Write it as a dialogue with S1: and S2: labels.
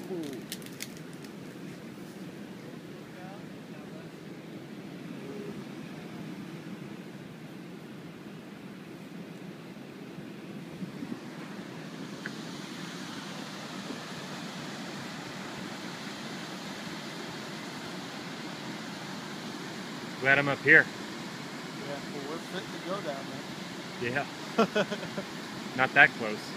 S1: Ooh.
S2: Glad I'm up here.
S1: Yeah, well, we're fit to go down there.
S2: Yeah. Not that close.